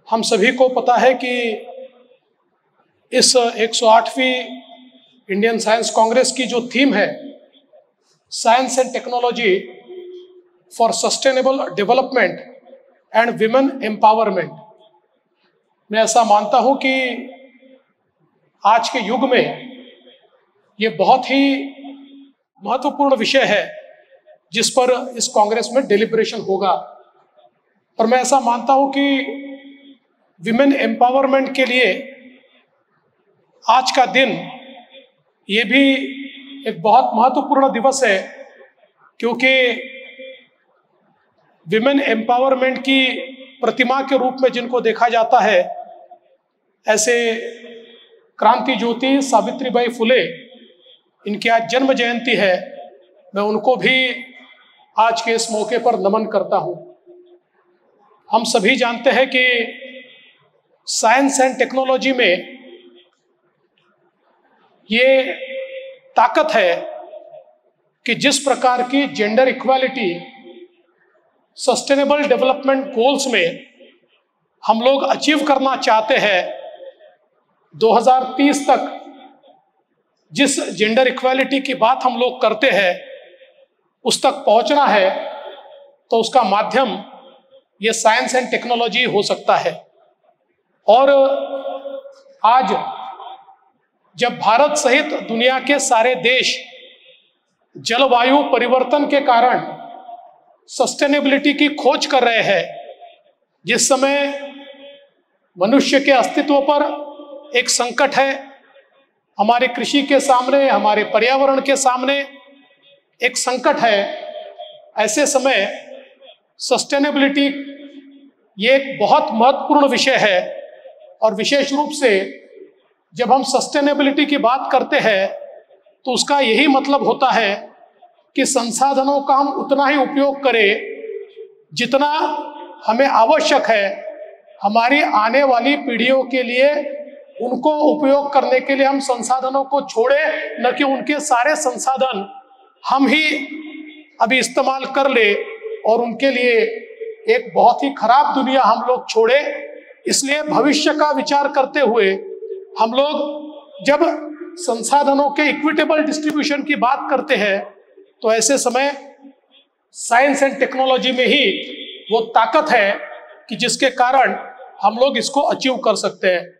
हम सभी को पता है कि इस 108वीं इंडियन साइंस कांग्रेस की जो थीम है, science and technology for sustainable development and women empowerment, मैं ऐसा मानता हूं कि आज के युग में ये बहुत ही महत्वपूर्ण विषय है जिस पर इस कांग्रेस में डेलिब्रेशन होगा। और मैं ऐसा मानता हूं कि विमेन एम्पावरमेंट के लिए आज का दिन ये भी एक बहुत महत्वपूर्ण दिवस है, क्योंकि विमेन एम्पावरमेंट की प्रतिमा के रूप में जिनको देखा जाता है, ऐसे क्रांति ज्योति सावित्रीबाई फुले, इनकी आज जन्म जयंती है। मैं उनको भी आज के इस मौके पर नमन करता हूं। हम सभी जानते हैं कि साइंस एंड टेक्नोलॉजी में ये ताकत है कि जिस प्रकार की gender equality sustainable development goals में हम लोग अचीव करना चाहते हैं, 2030 तक जिस जेंडर इक्वालिटी की बात हम लोग करते हैं उस तक पहुंचना है, तो उसका माध्यम ये साइंस एंड टेक्नोलॉजी हो सकता है। और आज जब भारत सहित दुनिया के सारे देश जलवायु परिवर्तन के कारण सस्टेनेबिलिटी की खोज कर रहे हैं, जिस समय मनुष्य के अस्तित्व पर एक संकट है, हमारे कृषि के सामने, हमारे पर्यावरण के सामने एक संकट है, ऐसे समय सस्टेनेबिलिटी ये एक बहुत महत्वपूर्ण विषय है। और विशेष रूप से जब हम सस्टेनेबिलिटी की बात करते हैं तो उसका यही मतलब होता है कि संसाधनों का हम उतना ही उपयोग करें जितना हमें आवश्यक है, हमारी आने वाली पीढ़ियों के लिए उनको उपयोग करने के लिए हम संसाधनों को छोड़े, न कि उनके सारे संसाधन हम ही अभी इस्तेमाल कर ले और उनके लिए एक बहुत ही खराब दुनिया हम लोग छोड़े। इसलिए भविष्य का विचार करते हुए हम लोग जब संसाधनों के इक्विटेबल डिस्ट्रीब्यूशन की बात करते हैं तो ऐसे समय साइंस एंड टेक्नोलॉजी में ही वो ताकत है कि जिसके कारण हम लोग इसको अचीव कर सकते हैं।